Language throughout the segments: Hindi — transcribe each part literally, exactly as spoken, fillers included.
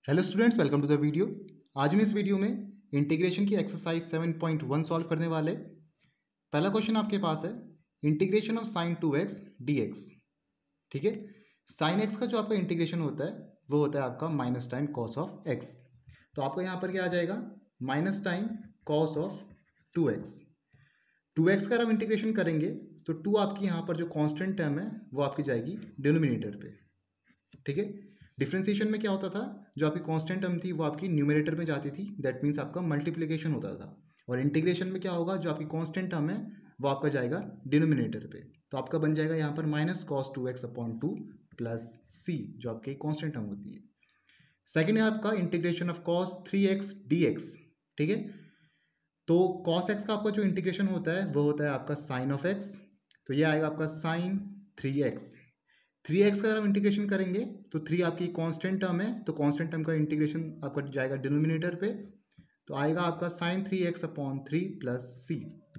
Hello students, welcome to the video. आज हम इस वीडियो में इंटीग्रेशन की exercise seven point one solve करने वाले। पहला क्वेश्चन आपके पास है integration of sine two x D x. ठीक है, साइन एक्स का जो आपका इंटीग्रेशन होता है वो होता है आपका minus time cos of x. तो आपका यहाँ पर क्या आ जाएगा, minus time cos of two x. Two x का हम इंटीग्रेशन करेंगे तो टू आपकी यहाँ पर जो कॉन्स्टेंट टर्म है वो आपकी जाएगी डिनोमिनेटर पे। ठीक है, डिफ्रेंसिएशन में क्या होता था, जो आपकी कांस्टेंट टर्म थी वो आपकी न्यूमरेटर में जाती थी, दैट मीन्स आपका मल्टीप्लिकेशन होता था। और इंटीग्रेशन में क्या होगा, जो आपकी कांस्टेंट टर्म है वो आपका जाएगा डिनोमिनेटर पे। तो आपका बन जाएगा यहाँ पर minus cos two x upon two plus C, जो आपकी कांस्टेंट टर्म होती है। सेकेंड है आपका integration of cos three x D x. ठीक है, तो कॉस एक्स का आपका जो इंटीग्रेशन होता है वो होता है आपका साइन ऑफ एक्स। तो ये आएगा आपका sine three x. Three x का अगर हम इंटीग्रेशन करेंगे तो थ्री आपकी कांस्टेंट टर्म है, तो कांस्टेंट टर्म का इंटीग्रेशन आपका जाएगा डिनोमिनेटर पे। तो आएगा आपका sine three x upon three plus सी।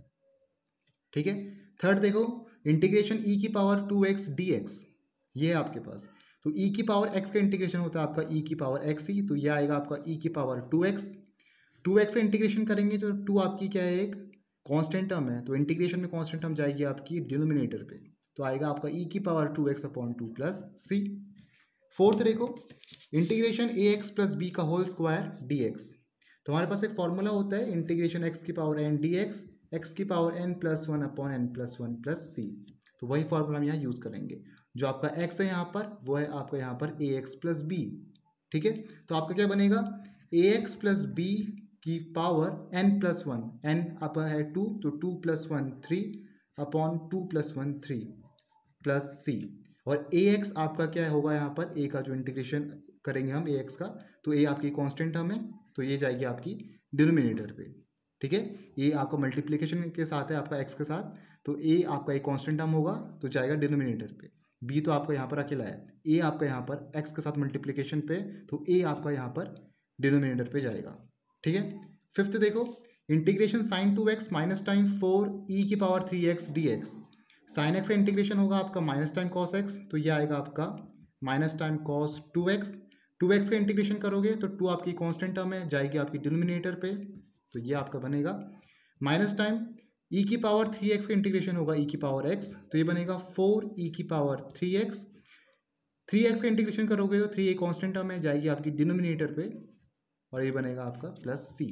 ठीक है, थर्ड देखो इंटीग्रेशन ई की power two x D x, ये है आपके पास। तो ई की पावर एक्स का इंटीग्रेशन होता है आपका ई की पावर एक्स ही, तो ये आएगा आपका ई की power two x. Two x का इंटीग्रेशन करेंगे तो टू आपकी क्या है, एक कांस्टेंट टर्म है, तो इंटीग्रेशन में कांस्टेंट टर्म जाएगी आपकी डिनोमिनेटर पे। तो आएगा आपका ई की power two x upon two plus C. Fourth देखो integration a x plus b का होल स्क्वायर डी एक्स। तो हमारे पास एक फॉर्मूला होता है इंटीग्रेशन एक्स की power N D x, x की power N plus one upon N plus one plus C. तो वही फॉर्मूला हम यहाँ यूज़ करेंगे। जो आपका एक्स है यहाँ पर वो है आपका यहाँ पर ए एक्स प्लस बी। ठीक है, तो आपका क्या बनेगा, ए एक्स प्लस बी की power N plus one, n आपका है टू, तो two plus one three upon two plus one three plus सी। और ए एक्स आपका क्या होगा, यहाँ पर ए का जो इंटीग्रेशन करेंगे हम ए एक्स का, तो ए आपकी कांस्टेंट टर्म है, तो ये जाएगी आपकी डिनोमिनेटर पे। ठीक है, ए आपका मल्टीप्लिकेशन के साथ है आपका एक्स के साथ, तो ए आपका एक कांस्टेंट टर्म होगा तो जाएगा डिनोमिनेटर पे। बी तो आपका यहाँ पर अकेला है, ए आपका यहाँ पर एक्स के साथ मल्टीप्लिकेशन पे, तो ए आपका यहाँ पर डिनोमिनेटर पे जाएगा। ठीक है, फिफ्थ देखो integration sine two x minus time four e की power three x D x. Sine x का इंटीग्रेशन होगा आपका माइनस टाइम कॉस एक्स, तो ये आएगा आपका minus time cos two x. Two x का इंटीग्रेशन करोगे तो टू आपकी कांस्टेंट टर्म है, जाएगी आपकी डिनोमिनेटर पे, तो ये आपका बनेगा माइनस टाइम ई की पावर थ्री एक्स का इंटीग्रेशन होगा ई की पावर एक्स, तो ये बनेगा फोर ई की power three x. Three x का इंटीग्रेशन करोगे तो थ्री एक कांस्टेंट टर्म है, जाएगी आपकी डिनोमिनेटर पे, और ये बनेगा आपका प्लस सी।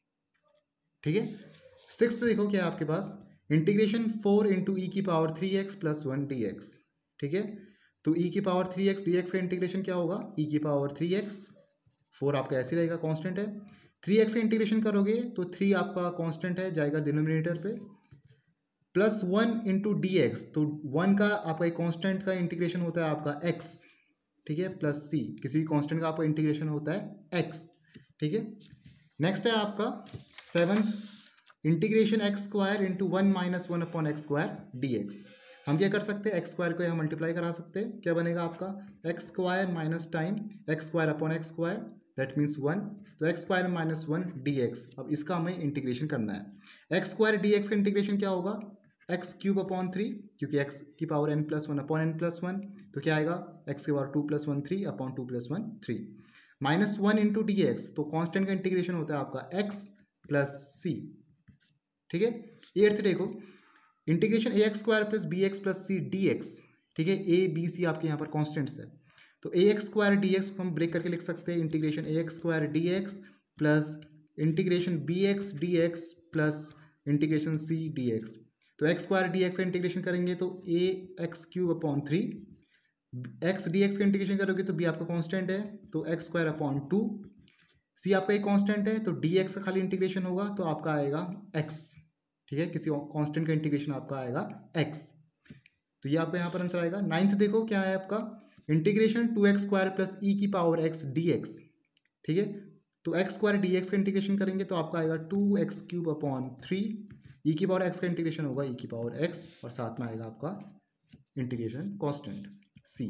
ठीक है, सिक्स्थ देखो क्या है आपके पास, इंटीग्रेशन फोर इंटू ई की power three x plus one D x. ठीक है, तो ई की power three x D x का इंटीग्रेशन क्या होगा, ई की पावर थ्री एक्स, फोर आपका ऐसे रहेगा कांस्टेंट है। थ्री एक्स का इंटीग्रेशन करोगे तो थ्री आपका कांस्टेंट है, जाएगा डिनोमिनेटर पे, plus one into d x, तो वन का आपका एक कांस्टेंट का इंटीग्रेशन होता है आपका एक्स। ठीक है, प्लस सी, किसी भी कांस्टेंट का आपका इंटीग्रेशन होता है एक्स। ठीक है, नेक्स्ट है आपका seventh integration x square into one minus one upon x square D x. हम क्या कर सकते हैं, एक्स स्क्वायर को यहाँ मल्टीप्लाई करा सकते हैं, क्या बनेगा आपका x square minus time x square upon x square, that means one, तो x square minus one D x. अब इसका हमें इंटीग्रेशन करना है। एक्स स्क्वायर डी एक्स का इंटीग्रेशन क्या होगा, एक्स क्यूब अपॉन थ्री, क्योंकि एक्स की power N plus one upon N plus one, तो क्या आएगा एक्स की power two plus one three upon two plus one three, minus one into d x, तो कॉन्स्टेंट का इंटीग्रेशन होता है आपका एक्स प्लस सी। ठीक है, एट्थ देखो integration a x square plus b x plus c d x. ठीक है, ए बी सी आपके यहाँ पर कॉन्स्टेंट्स है, तो a x square D x को हम ब्रेक करके लिख सकते हैं integration a x square D x plus integration b x D x plus integration c d x. तो एक्स स्क्वायर डी एक्स का इंटीग्रेशन करेंगे तो a x cube upon three, x D x का इंटीग्रेशन करोगे तो बी आपका कांस्टेंट है, तो x square upon two, c आपका एक कांस्टेंट है, तो डी एक्स का खाली इंटीग्रेशन होगा तो आपका आएगा एक्स। ठीक है, किसी कांस्टेंट का इंटीग्रेशन आपका आएगा एक्स, तो ये आपका यहाँ पर आंसर आएगा। नाइन्थ देखो क्या है आपका integration two x square plus ई की पावर एक्स डी एक्स। ठीक है, तो एक्स स्क्वायर डी एक्स का इंटीग्रेशन करेंगे तो आपका आएगा two x cube upon three, e की पावर एक्स का इंटीग्रेशन होगा ई की पावर एक्स, और साथ में आएगा आपका इंटीग्रेशन कांस्टेंट सी।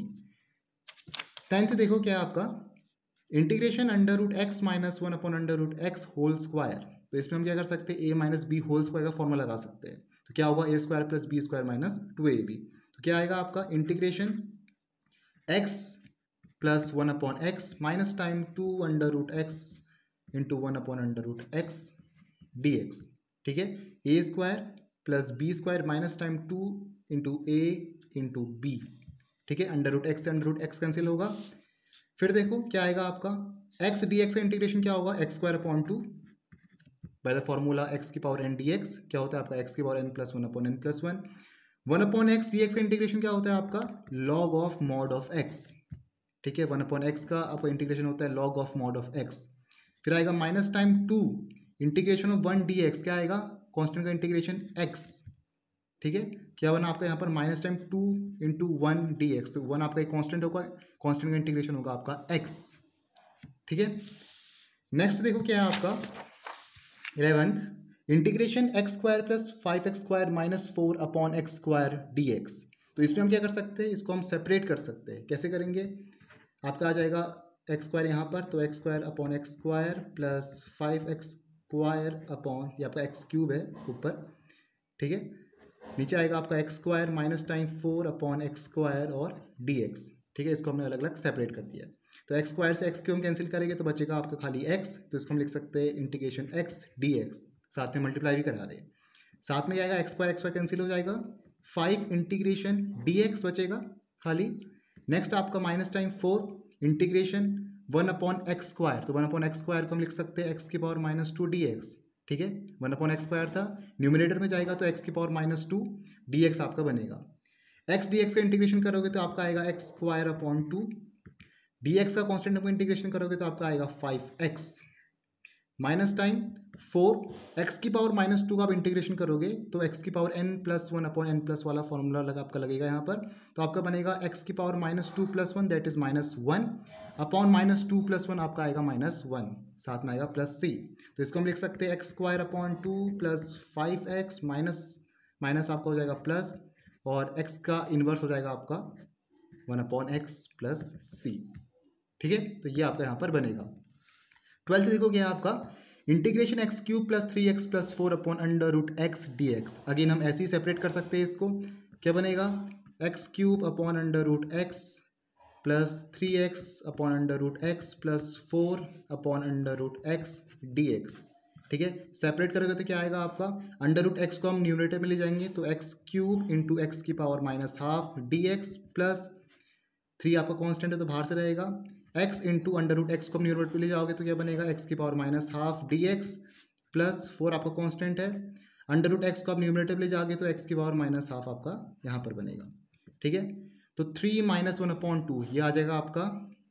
टेंथ देखो क्या है आपका integration under root x minus one upon under root x whole square. तो इसमें हम क्या कर सकते हैं, a minus b whole square का फॉर्मूला लगा सकते हैं। तो क्या होगा, a square plus b square minus two a b, तो क्या आएगा आपका integration x plus one upon x minus time two under root x into one upon under root x D x. ठीक है, a square plus b square minus time two into a into b. ठीक है, अंडर रूट एक्स से अंडर रूट एक्स कैंसिल होगा। फिर देखो क्या आएगा आपका, एक्स डी एक्स का इंटीग्रेशन क्या होगा, x square upon two by the formula x की पावर एन डी एक्स क्या होता है आपका, एक्स की power N plus one upon N plus one. One upon x D x का इंटीग्रेशन क्या होता है आपका, log of mod of x. ठीक है, वन अपॉन एक्स का आपका इंटीग्रेशन होता है log of mod of x. फिर आएगा minus time two integration of one D x, क्या आएगा, कॉन्स्टेंट का इंटीग्रेशन एक्स। ठीक है, क्या बना आपका यहाँ पर minus time two into one D x, तो वन आपका एक कॉन्स्टेंट होगा, कॉन्स्टेंट का इंटीग्रेशन होगा आपका एक्स। ठीक है, नेक्स्ट देखो क्या है आपका eleventh, integration x square plus five x square minus four upon x square D x. तो इसमें हम क्या कर सकते हैं, इसको हम सेपरेट कर सकते हैं। कैसे करेंगे, आपका आ जाएगा एक्स स्क्वायर यहाँ पर, तो x square upon x square plus five x square upon, ये आपका एक्स क्यूब है ऊपर। ठीक है, नीचे आएगा आपका x square minus time four upon x square और डी एक्स। ठीक है, इसको हमने अलग अलग सेपरेट कर दिया। तो एक्स स्क्वायर से एक्स क्यूब हम कैंसिल करेंगे तो बचेगा आपका खाली एक्स, तो इसको हम लिख सकते हैं इंटीग्रेशन एक्स डी एक्स, साथ में मल्टीप्लाई भी करा रहे हैं। साथ में आएगा x square x square cancel हो जाएगा, फाइव इंटीग्रेशन डी एक्स बचेगा खाली। नेक्स्ट आपका minus time four integration one upon x square, तो वन अपॉन एक्स स्क्वायर को हम लिख सकते हैं एक्स की power minus two D x. ठीक है, वन अपॉन एक्स स्क्वायर था, न्यूमिनेटर में जाएगा तो एक्स की power minus two D x आपका बनेगा। एक्स डी एक्स का इंटीग्रेशन करोगे तो आपका आएगा x square upon two, D x का कॉन्स्टेंट को इंटीग्रेशन करोगे तो आपका आएगा five x minus time four, x की पावर माइनस टू का आप इंटीग्रेशन करोगे तो एक्स की power N plus one upon N plus वाला फॉर्मूला लगा आपका लगेगा यहाँ पर, तो आपका बनेगा एक्स की power minus two plus one that is minus one upon minus two plus one आपका आएगा माइनस वन, साथ में आएगा प्लस सी। तो इसको हम लिख सकते हैं x square upon two plus five x minus minus आपका हो जाएगा प्लस, और एक्स का इन्वर्स हो जाएगा आपका वन अपॉन एक्स प्लस सी। ठीक है, तो ये आपका यहाँ पर बनेगा। ट्वेल्थ देखो क्या है आपका, integration x cube plus three x plus four upon under root x D x. Again हम ऐसे ही सेपरेट कर सकते हैं इसको, क्या बनेगा, x cube upon under root x plus three x upon under root x plus four upon under root x D x. ठीक है, सेपरेट करोगे तो क्या आएगा आपका, अंडर रूट एक्स को हम न्यूमरेटर में ले जाएंगे तो एक्स क्यूब इंटू एक्स की power minus half D x plus three आपका कांस्टेंट है तो बाहर से रहेगा, x into under root x को हम न्यूमरेटर पे ले जाओगे तो क्या बनेगा, एक्स की power minus half D x plus four आपका कांस्टेंट है, अंडर रूट एक्स को आप न्यूमरेटर पे ले जाओगे तो एक्स की पावर माइनस हाफ आपका यहाँ पर बनेगा। ठीक है, तो three minus one upon two ये आ जाएगा आपका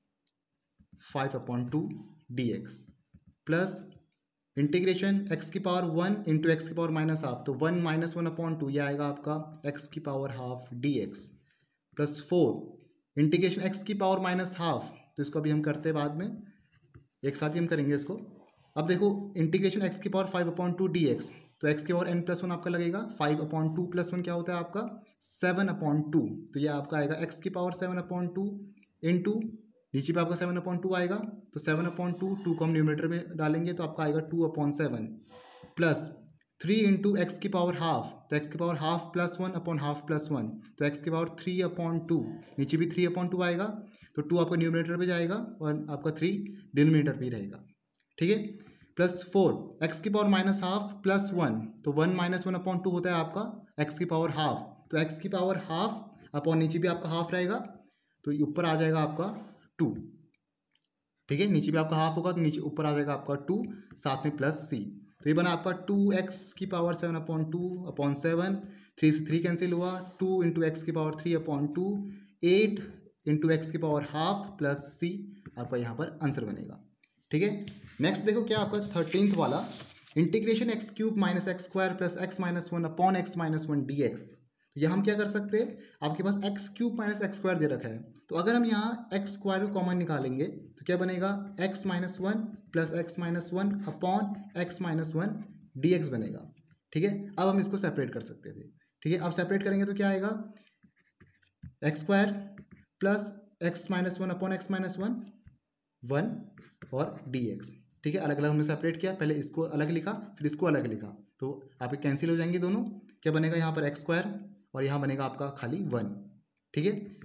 five upon two D x plus integration x की पावर वन इंटू एक्स की पावर माइनस हाफ, तो one minus one upon two ये आएगा आपका एक्स की power half D x plus four integration x की पावर माइनस हाफ, तो इसको अभी हम करते हैं बाद में, एक साथ ही हम करेंगे इसको। अब देखो इंटीग्रेशन एक्स की power five upon two D x, तो एक्स की पावर एन प्लस वन आपका लगेगा, five upon two plus one क्या होता है आपका सेवन अपॉन टू, तो ये आपका आएगा एक्स की power seven upon two into नीचे पे आपका सेवन अपॉन टू आएगा, तो सेवन अपॉन टू टू को हम न्यूमरेटर में डालेंगे तो आपका आएगा two upon seven plus three into x की पावर हाफ, तो एक्स की power half plus one upon half plus one, तो एक्स की पावर थ्री अपॉन टू, नीचे भी थ्री अपॉन टू आएगा तो टू आपका न्यूमरेटर पे जाएगा और आपका थ्री डिनोमिनेटर पे रहेगा। ठीक है, प्लस फोर एक्स की power minus half plus one, तो one minus one upon two होता है आपका एक्स की पावर हाफ, तो एक्स की पावर हाफ अपॉन नीचे भी आपका हाफ रहेगा तो ऊपर आ जाएगा आपका टू। ठीक है, नीचे भी आपका हाफ होगा तो नीचे ऊपर आ जाएगा आपका टू, साथ में प्लस सी, तो ये बना आपका टू एक्स की power seven upon two upon seven, three से थ्री कैंसिल हुआ, टू इंटू एक्स की power three upon two, eight into x की पावर हाफ प्लस सी आपका यहाँ पर आंसर बनेगा। ठीक है, नेक्स्ट देखो क्या आपका थर्टींथ वाला, integration x cube minus x square plus x minus one upon x minus one D x. तो यहाँ हम क्या कर सकते हैं, आपके पास x cube minus x square दे रखा है, तो अगर हम यहाँ एक्स स्क्वायर को कॉमन निकालेंगे तो क्या बनेगा, x minus one plus x minus one upon x minus one D x बनेगा। ठीक है, अब हम इसको सेपरेट कर सकते थे। ठीक है, अब सेपरेट करेंगे तो क्या आएगा, x square plus x minus one upon x minus one one और डी एक्स। ठीक है, अलग अलग हमने सेपरेट किया, पहले इसको अलग लिखा फिर इसको अलग लिखा, तो आपके कैंसिल हो जाएंगे दोनों, क्या बनेगा यहाँ पर एक्स स्क्वायर और यहाँ बनेगा आपका खाली वन। ठीक है,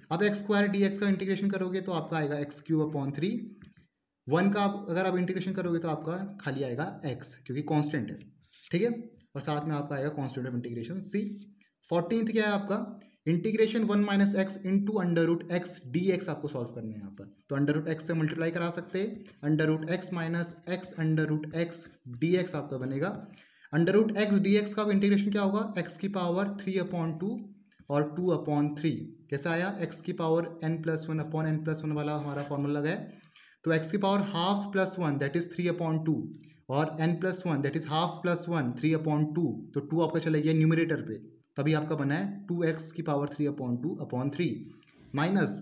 अब एक्स स्क्वायर डी एक्स का इंटीग्रेशन करोगे तो आपका आएगा x cube upon three. One का आप अगर आप इंटीग्रेशन करोगे तो आपका खाली आएगा एक्स, क्योंकि कांस्टेंट है, ठीक है। और साथ में आपका आएगा constant of integration C. Fourteenth क्या है आपका, integration one minus X into under root x D X आपको सॉल्व करना है यहाँ पर। तो अंडर रूट एक्स से मल्टीप्लाई करा सकते हैं, under root x minus X under root x D x आपका बनेगा। Under root x D x का इंटीग्रेशन क्या होगा, एक्स की पावर थ्री अपॉन टू और टू अपॉन थ्री। कैसा आया, एक्स की power N plus one upon N plus one वाला हमारा फॉर्मूला लगा है। तो एक्स की power half plus one that is three upon two और N plus one that is half plus one three upon two. तो टू आपका चला गया न्यूमरेटर पे, तभी आपका बना है टू एक्स की power three upon two upon three minus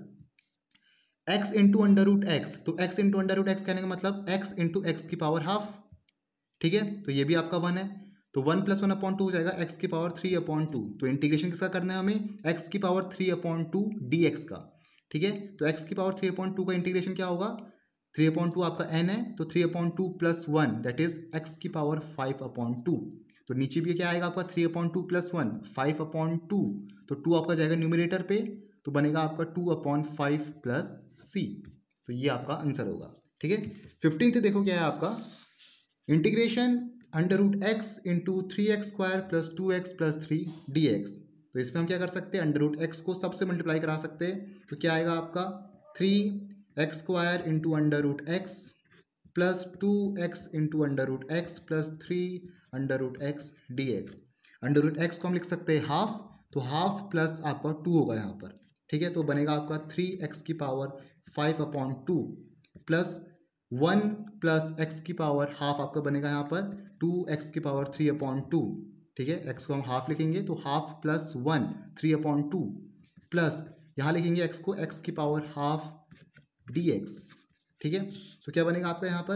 X into under root X. तो X into under root x कहने का मतलब एक्स इंटू एक्स की पावर हाफ, ठीक है। तो ये भी आपका वन है, तो one plus one upon two हो जाएगा एक्स की पावर थ्री अपॉन टू। तो इंटीग्रेशन किसका करना है हमें, एक्स की power three upon two D x का, ठीक है। तो एक्स की पावर थ्री अपॉन टू का इंटीग्रेशन क्या होगा, थ्री अपॉन टू आपका एन है, तो three upon two plus one that is X की पावर फाइव अपॉन टू। तो नीचे भी क्या आएगा आपका three upon two plus one five upon two. तो टू आपका जाएगा न्यूमरेटर पे, तो बनेगा आपका two upon five plus C. तो ये आपका आंसर होगा, ठीक है। फिफ्टींथ देखो क्या है आपका, integration under root x into three X square plus two X plus three D x. तो इसमें हम क्या कर सकते हैं, अंडर रूट एक्स को सबसे मल्टीप्लाई करा सकते हैं। तो क्या आएगा आपका three X square into under root x plus two X into under root x plus three under root x D X. Under root x को हम लिख सकते हैं हाफ, तो हाफ प्लस आपका टू होगा यहाँ पर, ठीक है। तो बनेगा आपका थ्री एक्स की power five upon two plus one plus X की पावर हाफ आपका बनेगा यहाँ पर टू एक्स की पावर थ्री अपॉन टू, ठीक है। एक्स को हम हाफ लिखेंगे तो half plus one three upon two plus यहाँ लिखेंगे एक्स को एक्स की पावर हाफ डी एक्स, ठीक है। तो क्या बनेगा आपका यहाँ पर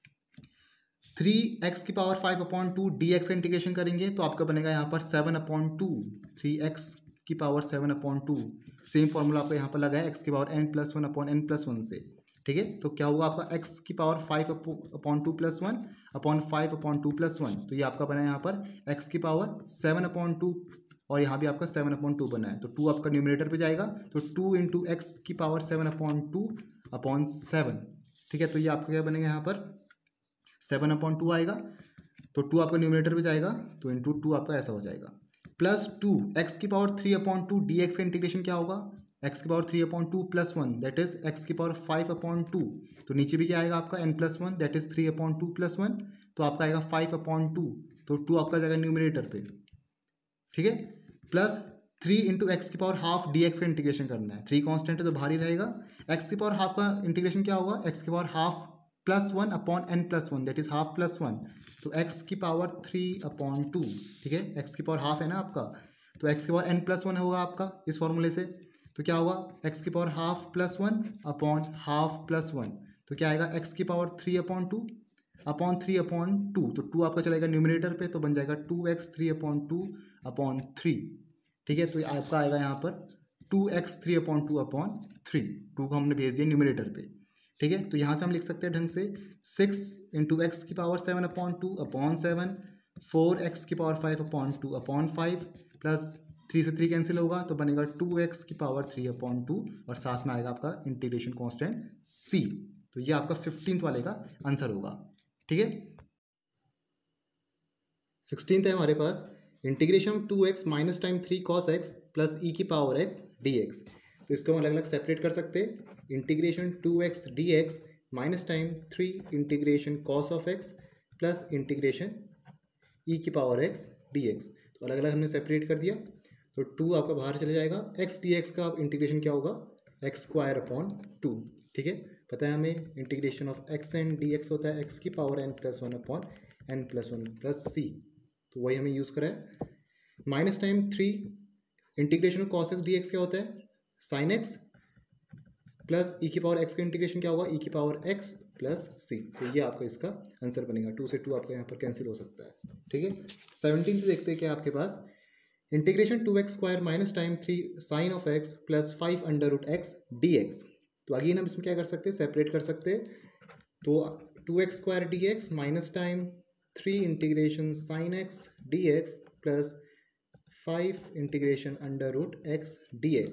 थ्री एक्स की power five upon two D x का इंटीग्रेशन करेंगे तो आपका बनेगा यहाँ पर seven upon two, three X की power seven upon two. Same formula आपको यहाँ पर लगा है एक्स की power N plus one upon N plus one से, ठीक है। तो क्या हुआ आपका एक्स की power five upon two plus one upon five upon two plus one. तो ये आपका बना है यहाँ पर एक्स की पावर सेवन अपॉन टू और यहाँ भी आपका सेवन अपॉन टू बना है। तो टू आपका न्यूमरेटर पे जाएगा, तो टू इंटू एक्स की power seven upon two upon seven, ठीक है। तो ये आपका क्या बनेगा यहाँ पर सेवन अपॉन टू आएगा, तो टू आपका न्यूमरेटर पे जाएगा, तो इंटू टू आपका ऐसा हो जाएगा प्लस टू एक्स की power three upon two D x का इंटीग्रेशन क्या होगा, एक्स की power three upon two plus one that is X की पावर फाइव अपॉन टू। तो नीचे भी क्या आएगा आपका N plus one that is three upon two plus one, तो आपका आएगा फाइव अपॉन टू, तो टू आपका जाएगा न्यूमरेटर पे, ठीक है। प्लस थ्री इंटू एक्स की पावर हाफ डी एक्स का इंटीग्रेशन करना है, थ्री कॉन्स्टेंट है तो बाहर ही रहेगा। एक्स की पावर हाफ का इंटीग्रेशन क्या होगा, एक्स की power half plus one upon N plus one that is half plus one, तो एक्स की पावर थ्री अपॉन टू, ठीक है। एक्स की पावर हाफ है ना आपका, तो एक्स की पावर एन प्लस वन होगा आपका इस फॉर्मूले से। तो क्या होगा एक्स की power half plus one upon half plus one, तो क्या आएगा एक्स की power three upon two upon three upon two. तो टू आपका चलेगा न्यूमरेटर पे, तो बन जाएगा two X three upon two upon three, ठीक है। तो आपका आएगा यहाँ पर two X three upon two upon three, two को हमने भेज दिया न्यूमरेटर पे, ठीक है। तो यहाँ से हम लिख सकते हैं ढंग से सिक्स इंटू एक्स की power seven upon two upon seven, four x की power five upon two upon five plus three से थ्री कैंसिल होगा तो बनेगा टू एक्स की पावर थ्री अपॉन टू और साथ में आएगा आपका इंटीग्रेशन कांस्टेंट सी। तो ये आपका फिफ्टींथ वाले का आंसर होगा, ठीक है। सिक्सटींथ है हमारे पास integration two x minus time three cos X plus ई की पावर एक्स डी एक्स। तो इसको हम अलग अलग सेपरेट कर सकते हैं, integration two x D X minus time three integration cos of X plus integration E की पावर एक्स डी एक्स। तो अलग अलग हमने सेपरेट कर दिया, तो टू आपका बाहर चले जाएगा। एक्स डी एक्स का इंटीग्रेशन क्या होगा, एक्स स्क्वायर अपॉन टू, ठीक है। पता है हमें integration of X and D X होता है एक्स की power N plus one upon N plus one plus C, तो वही हमें यूज़ करा है। Minus time three integration of cos X D x क्या होता है, साइन एक्स प्लस ई की पावर एक्स का इंटीग्रेशन क्या होगा, ई की पावर एक्स प्लस सी। तो ये आपका इसका आंसर बनेगा, टू से टू आपका यहाँ पर कैंसिल हो सकता है, ठीक है। सेवनटीन से देखते हैं क्या आपके पास, integration two x square minus time three sine of X plus five under root x D x. तो अगेन हम इसमें क्या कर सकते हैं, सेपरेट कर सकते हैं। तो two x square D X minus time three integration sine X D x plus five integration under root x D x,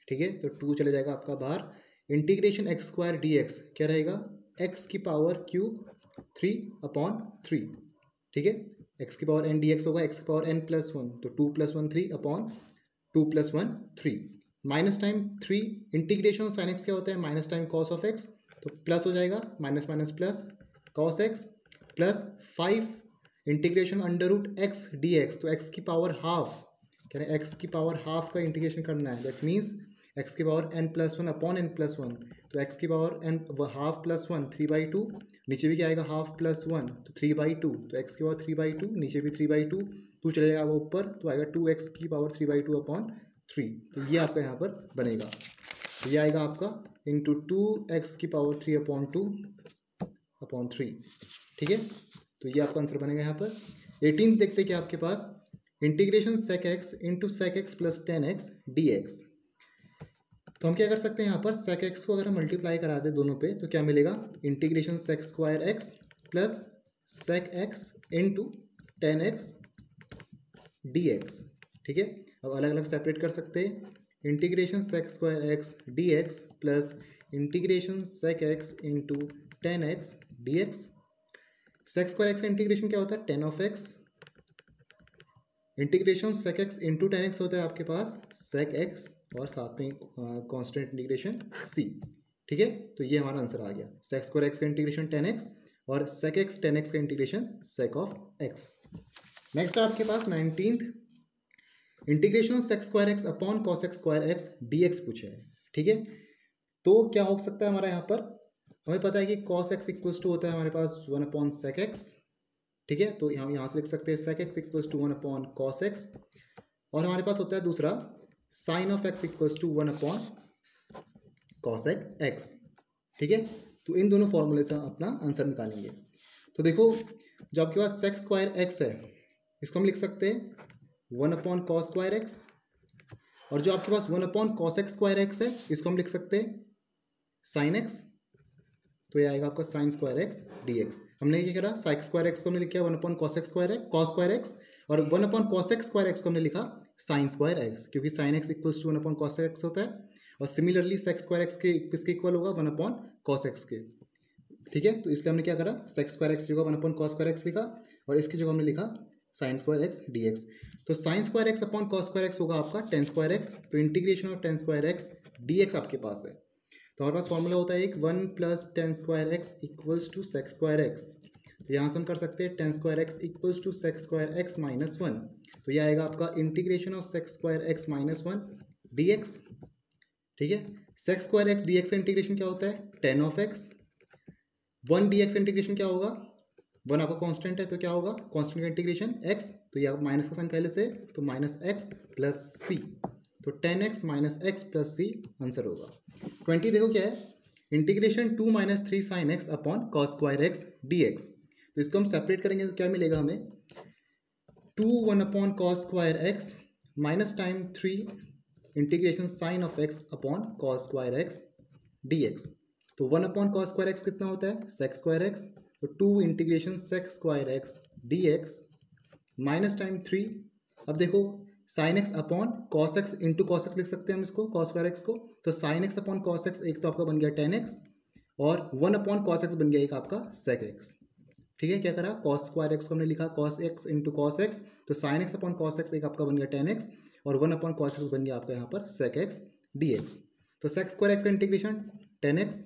ठीक है, तो टू चले जाएगा आपका बाहर। Integration x square D x क्या रहेगा, एक्स की power cube three upon three, ठीक है, एक्स की पावर एन डी एक्स होगा एक्स की पावर एन प्लस वन, तो two plus one three upon two plus one three, minus time three, integration of sine X क्या होता है, minus time cos of x, तो प्लस हो जाएगा, minus minus plus cos X, plus five integration under root x D x, तो एक्स की पावर हाफ, कह रहे हैं एक्स की पावर हाफ का इंटीग्रेशन करना है, दैट मीन्स एक्स की power N plus one upon N plus one, तो एक्स की power N half plus one three by two, नीचे भी क्या आएगा हाफ प्लस वन, तो थ्री बाई टू, तो एक्स की पावर थ्री बाई टू, नीचे भी थ्री बाई टू, टू चले जाएगा वो ऊपर, तो आएगा टू एक्स की power three by two upon three, तो ये आपका यहाँ पर बनेगा, तो ये आएगा आपका इंटू टू एक्स की power three upon two upon three, ठीक है, तो ये आपका आंसर बनेगा यहाँ पर। एटीन देखते क्या आपके पास, integration sec X into sec X plus tan X D x, तो हम क्या कर सकते हैं यहाँ पर, सेक एक्स को अगर हम मल्टीप्लाई करा दें दोनों पे तो क्या मिलेगा, integration sec square X plus sec X into tan X D x, ठीक है, अब अलग अलग सेपरेट कर सकते हैं, integration sec square X D x plus integration sec X into tan X D X, sec square X का इंटीग्रेशन क्या होता है, tan of X, integration sec X into tan X होता है आपके पास सेक एक्स और साथ में कांस्टेंट इंटीग्रेशन सी, ठीक है, तो ये हमारा आंसर आ गया, सेक स्क्वायर एक्स का इंटीग्रेशन टेन एक्स और सेक एक्स टेन एक्स का integration sec of X. Next आपके पास nineteenth, integration of sec square X upon cos X square X D X पूछा है, ठीक है, तो क्या हो सकता है हमारा यहाँ पर, हमें पता है कि कॉस एक्स इक्वल्स टू होता है हमारे पास वन अपॉन सेक एक्स, ठीक है, तो हम यहाँ से लिख सकते हैं sec X equals to one upon cos X, और हमारे पास होता है दूसरा sine of X equals to one upon cos X, ठीक है, तो इन दोनों फॉर्मूले से हम अपना आंसर निकालेंगे। तो देखो जो आपके पास सेक स्क्वायर एक्स है इसको हम लिख सकते हैं one upon cos square X, और जो आपके पास one upon cos X square X है इसको हम लिख सकते हैं साइन एक्स, तो ये आएगा आपका sine square X D X. हमने ये करा साइक स्क्वायर एक्स को हमने लिखा one upon cos X square X cos square X, और one upon cos X square X को हमने लिखा साइन स्क्वायर एक्स, क्योंकि sine X equals to one upon cos X होता है, और सिमिलरली सेक स्क्वायर एक्स के किसके इक्वल होगा, वन अपॉन कॉस एक्स के, ठीक है, तो इसलिए हमने क्या करा सेक स्क्वायर एक्स जगह one upon cos square X लिखा, और इसकी जगह हमने लिखा sine square X D x, तो sine square X upon cos square X होगा आपका टेन स्क्वायर एक्स, तो integration of tan square X D X आपके पास है, तो हमारे पास फॉर्मूला होता है एक one plus tan square X equals to sec square X, तो यहाँ से हम कर सकते हैं tan square X equals to sec square X minus one, तो यह आएगा आपका integration of sec square X minus one D x, ठीक है, sec square X D x का इंटीग्रेशन क्या होता है tan of X, one D X integration क्या होगा, वन आपका कांस्टेंट है तो क्या होगा कांस्टेंट का इंटीग्रेशन एक्स, तो ये माइनस का साइन पहले से, तो माइनस एक्स प्लस सी, तो tan X minus X plus C answer होगा। ट्वेंटी देखो क्या है, integration two minus three sine X upon cos square X D x, तो इसको हम सेपरेट करेंगे तो क्या मिलेगा हमें, two one upon cos square X minus time three integration sine of X upon cos square X D x, तो one upon cos square X कितना होता है सेक स्क्वायर एक्स, तो to integration sec square X D X minus time three, अब देखो sine X upon cos X into cos X लिख सकते हैं हम इसको कॉस स्क्वायर एक्स को, तो sine X upon cos X एक तो आपका बन गया टेन एक्स, और वन अपॉन कॉस एक्स बन गया एक आपका सेक एक्स, ठीक है, क्या करा कॉस स्क्वायर एक्स को हमने लिखा cos X into cos X, तो sine X upon cos X एक आपका बन गया टेन एक्स, और वन अपॉन कॉस एक्स बन गया आपका यहाँ पर सेक एक्स डी एक्स, तो सेक स्क्वायर एक्स का इंटीग्रेशन टेन एक्स,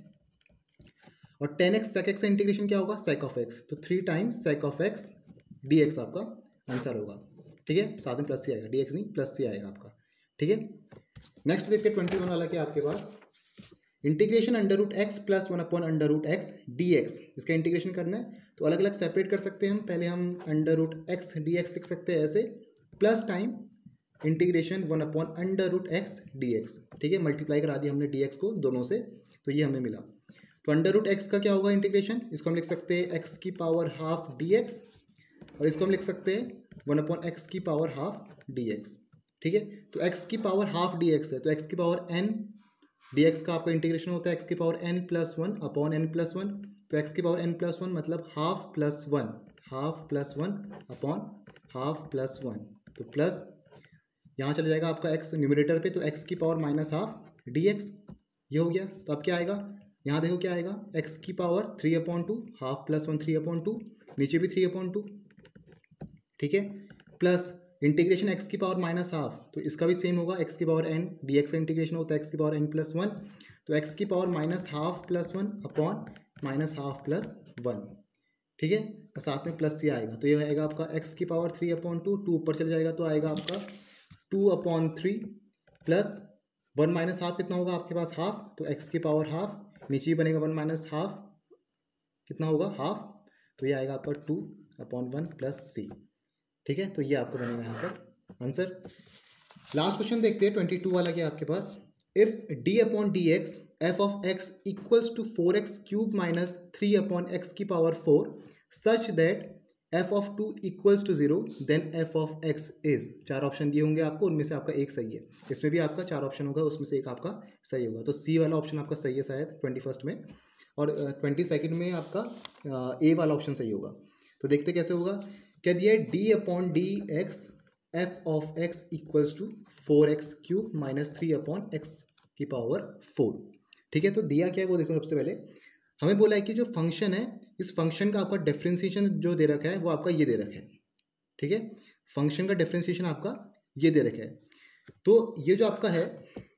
और टेन एक्स सेक एक्स का इंटीग्रेशन क्या होगा सेक ऑफ एक्स, तो three times sec of X D x आपका आंसर होगा, ठीक है, साथ में प्लस सी आएगा, डी एक्स नहीं प्लस सी आएगा आपका, ठीक है। नेक्स्ट देखते हैं ट्वेंटी वन वाला क्या आपके पास, integration under root x plus one upon under root x D X, इसका इंटीग्रेशन करना है तो अलग अलग सेपरेट कर सकते हैं हम, पहले हम under root x D X लिख सकते हैं ऐसे, plus time integration one upon under root x D x, ठीक है, मल्टीप्लाई करा दिया हमने डी एक्स को दोनों से, तो ये हमें मिला, तो अंडर रूट एक्स का क्या होगा इंटीग्रेशन, इसको हम लिख सकते हैं एक्स की पावर हाफ डी एक्स, और इसको हम लिख सकते हैं वन अपॉन एक्स की पावर हाफ डी एक्स, ठीक है, तो एक्स की पावर हाफ डी एक्स है तो एक्स की पावर एन डी एक्स का आपका इंटीग्रेशन होता है एक्स की power N plus one upon N plus one, तो एक्स की पावर एन प्लस वन मतलब half plus one, half plus one upon half plus one, तो प्लस यहाँ चला जाएगा आपका एक्स न्यूमरेटर पे, तो एक्स की power minus half D x, ये हो गया। तो अब क्या आएगा, यहाँ देखो क्या आएगा, एक्स की power three upon two, half plus one three upon two, नीचे भी थ्री अपॉन टू, ठीक है, प्लस इंटीग्रेशन एक्स की पावर माइनस हाफ, तो इसका भी सेम होगा, एक्स की पावर एन, डी एक्स का इंटीग्रेशन होता है एक्स की पावर एन प्लस वन, तो एक्स की power minus half plus one upon minus half plus one, ठीक है, और साथ में प्लस सी आएगा, तो ये आएगा आपका एक्स की power three upon two, two ऊपर चल जाएगा तो आएगा आपका two upon three plus one minus half कितना होगा आपके पास, हाफ, तो एक्स की पावर हाफ, नीचे बनेगा वन माइनस हाफ कितना होगा, हाफ, तो ये आएगा आपका टू अपॉन वन प्लस सी, ठीक है, तो ये आपको बनेगा यहाँ पर आंसर। लास्ट क्वेश्चन देखते हैं ट्वेंटी टू वाला क्या आपके पास, if D upon D X F of X equals to four X cube minus three upon X की power four such that F of two equals to zero then F of X is, चार ऑप्शन दिए होंगे आपको, उनमें से आपका एक सही है, इसमें भी आपका चार ऑप्शन होगा, उसमें से एक आपका सही होगा, तो सी वाला ऑप्शन आपका सही है शायद ट्वेंटी फर्स्ट में, और ट्वेंटी सेकेंड में आपका ए वाला ऑप्शन सही होगा। तो देखते कैसे होगा, क्या दिया है, D upon D X F of X equals to four X cube minus three upon X की पावर फोर, ठीक है, तो दिया क्या है वो देखो, सबसे पहले हमें बोला है कि जो फंक्शन है, इस फंक्शन का आपका डिफरेंशिएशन जो दे रखा है वो आपका ये दे रखा है, ठीक है, फंक्शन का डिफरेंशिएशन आपका ये दे रखा है, तो ये जो आपका है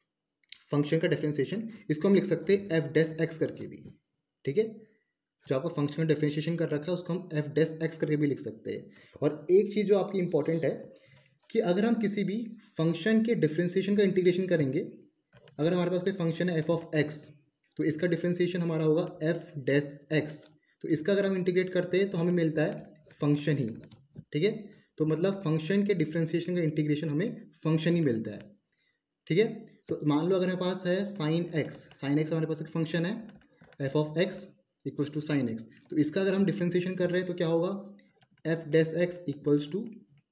फंक्शन का डिफरेंशिएशन, इसको हम लिख सकते हैं एफ डैश एक्स करके भी, ठीक है, जो आपका फंक्शन का डिफरेंशिएशन कर रखा है उसको हम एफ डैश एक्स करके भी लिख सकते हैं। और एक चीज़ जो आपकी इंपॉर्टेंट है कि अगर हम किसी भी फंक्शन के डिफरेंशिएशन का इंटीग्रेशन करेंगे, अगर हमारे पास कोई फंक्शन है एफ ऑफ एक्स, तो इसका डिफरेंशिएशन हमारा होगा एफ डैश एक्स, तो इसका अगर हम इंटीग्रेट करते हैं तो हमें मिलता है फंक्शन ही, ठीक है, तो मतलब फंक्शन के डिफरेंशिएशन का इंटीग्रेशन हमें फंक्शन ही मिलता है, ठीक है। तो मान लो अगर हमारे पास है साइन एक्स, साइन एक्स हमारे पास एक फंक्शन है F of X equals to sine X, तो इसका अगर हम डिफरेंशिएशन कर रहे हैं तो क्या होगा, F dash X equals to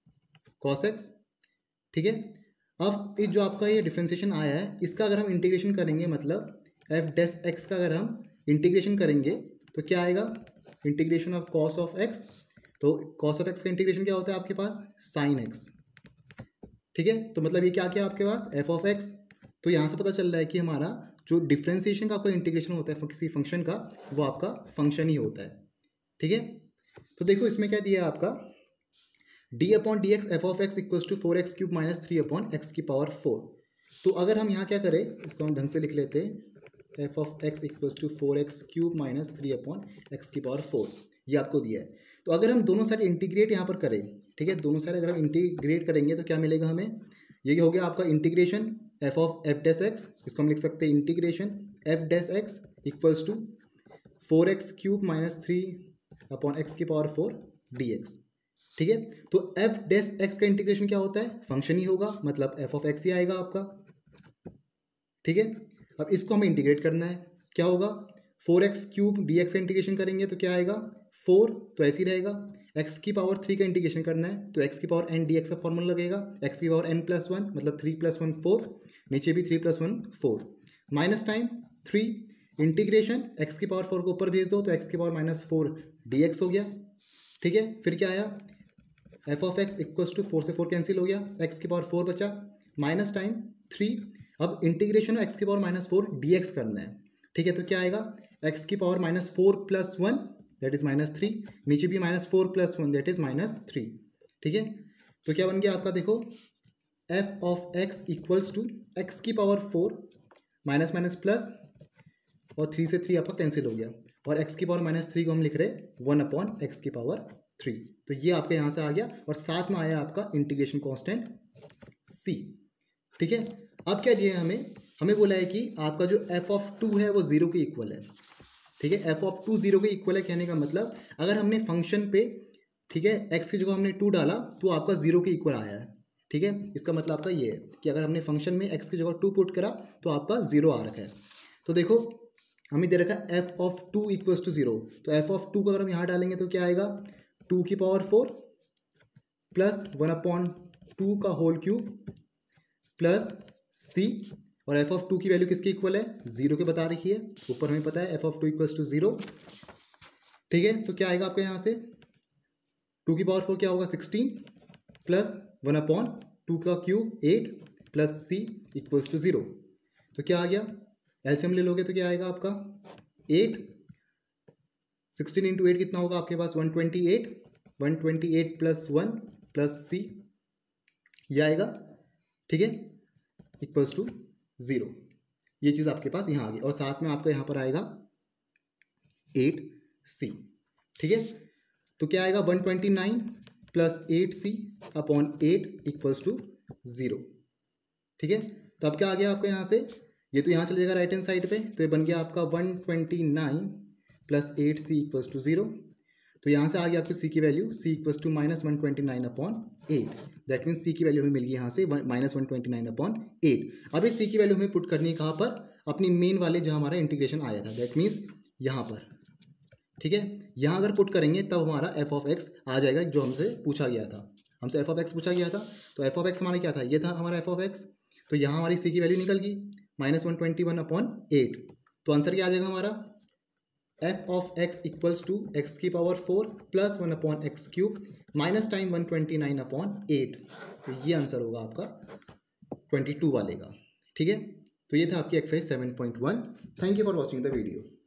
cos X, ठीक है। अब इस जो आपका ये डिफरेंशिएशन आया है, इसका अगर हम इंटीग्रेशन करेंगे, मतलब एफ डैश एक्स का अगर हम इंटीग्रेशन करेंगे तो क्या आएगा, integration of cos of x, तो कॉस ऑफ एक्स का इंटीग्रेशन क्या होता है आपके पास, साइन एक्स, ठीक है, तो मतलब ये क्या क्या आपके पास एफ ऑफ एक्स, तो यहाँ से पता चल रहा है कि हमारा जो डिफरेंशिएशन का आपका इंटीग्रेशन होता है किसी फंक्शन का, वो आपका फंक्शन ही होता है, ठीक है। तो देखो इसमें क्या दिया है आपका, D upon D X F of X equals to four X cube minus three upon X की पावर फोर, तो अगर हम यहाँ क्या करें, इसको हम ढंग से लिख लेते हैं, F of X equals to four X cube minus three upon X की पावर फोर, ये आपको दिया है। तो अगर हम दोनों साइड इंटीग्रेट यहाँ पर करें, ठीक है, दोनों साइड अगर हम इंटीग्रेट करेंगे तो क्या मिलेगा हमें, ये हो गया आपका integration F of F dash X, इसको हम लिख सकते हैं integration F dash X equals to four X cube minus three upon X की पावर फोर डी एक्स, ठीक है। तो एफ डैश एक्स का इंटीग्रेशन क्या होता है, फंक्शन ही होगा, मतलब एफ ऑफ एक्स ही आएगा आपका, ठीक है। अब इसको हमें इंटीग्रेट करना है, क्या होगा, four X cube D x का इंटीग्रेशन करेंगे तो क्या आएगा, फोर, तो ऐसे ही रहेगा, एक्स की पावर थ्री का इंटीग्रेशन करना है तो एक्स की पावर एन डी एक्स का फॉर्मूला लगेगा, एक्स की पावर एन प्लस वन मतलब थ्री प्लस वन फोर, नीचे भी three plus one four, minus time three, integration x की पावर फोर को ऊपर भेज दो तो एक्स की power minus four D X हो गया, ठीक है। फिर क्या आया, F of X equals to four से फोर कैंसिल हो गया, एक्स की पावर फोर बचा, माइनस टाइम थ्री, अब इंटीग्रेशन एक्स की power minus four D X करना है, ठीक है, तो क्या आएगा, एक्स की power minus four plus one that is minus three, नीचे भी minus four plus one that is minus three, ठीक है। तो क्या बन गया आपका, देखो F of X equals to x की power four minus minus plus, और थ्री से थ्री आपका कैंसिल हो गया, और एक्स की पावर माइनस थ्री को हम लिख रहे वन अपॉन एक्स की पावर थ्री, तो ये आपके यहाँ से आ गया, और साथ में आया आपका इंटीग्रेशन कांस्टेंट सी, ठीक है। अब क्या दिया है हमें, हमें बोला है कि आपका जो एफ ऑफ टू है वो जीरो के इक्वल है, ठीक है, एफ ऑफ टू जीरो के इक्वल है, कहने का मतलब अगर हमने फंक्शन पे, ठीक है, एक्स की जगह हमने टू डाला तो आपका जीरो के इक्वल आया है, ठीक है, इसका मतलब आपका ये है कि अगर हमने फंक्शन में एक्स की जगह टू पुट करा तो आपका जीरो आ रखा है। तो देखो हमें दे रखा है F of two equals to zero, तो एफ ऑफ टू को अगर हम यहाँ डालेंगे तो क्या आएगा, टू की power four plus one upon two का होल क्यूब प्लस सी, और एफ ऑफ टू की वैल्यू किसके इक्वल है, जीरो के बता रखी है, ऊपर हमें पता है F of two equals to zero, ठीक है। तो क्या आएगा आपके यहाँ से, टू की पावर फोर क्या होगा sixteen plus one upon two का cube eight plus C equals to zero, तो क्या आ गया, एलसीएम ले लोगे तो क्या आएगा आपका एट, सिक्सटीन इंटू एट कितना होगा आपके पास one twenty eight, one twenty eight plus one plus C ये आएगा, ठीक है, इक्वल्स टू ज़ीरो। ये चीज़ आपके पास यहाँ आ गई और साथ में आपका यहाँ पर आएगा एट सी, ठीक है। तो क्या आएगा one twenty nine plus eight C upon eight equals to zero, ठीक है। तो अब क्या आ गया आपका यहाँ से, ये तो यहाँ चले जाएगा राइट हैंड साइड पे, तो ये बन गया आपका one twenty nine plus eight C equals to zero. तो यहाँ से आ गया आपकी सी की value, C equals to minus one twenty nine upon eight, that means C की वैल्यू हमें मिल गई यहाँ से minus one twenty nine upon eight. अब इस सी की वैल्यू हमें पुट करनी है कहाँ पर, अपनी मेन वाले जहाँ हमारा इंटीग्रेशन आया था, दैट मीन्स यहाँ पर, ठीक है। यहाँ अगर पुट करेंगे तब हमारा एफ ऑफ एक्स आ जाएगा जो हमसे पूछा गया था, हमसे एफ ऑफ एक्स पूछा गया था। तो एफ ऑफ एक्स हमारा क्या था, ये था हमारा एफ ऑफ एक्स। तो यहाँ हमारी सी की वैल्यू निकल गई minus one twenty one upon eight. तो आंसर क्या आ जाएगा हमारा, F of X equals to x की power four plus one upon X cube minus time one twenty nine upon eight. तो ये आंसर होगा आपका ट्वेंटी टू वाले का, ठीक है। तो ये था आपकी exercise seven point one. Thank you for watching the video.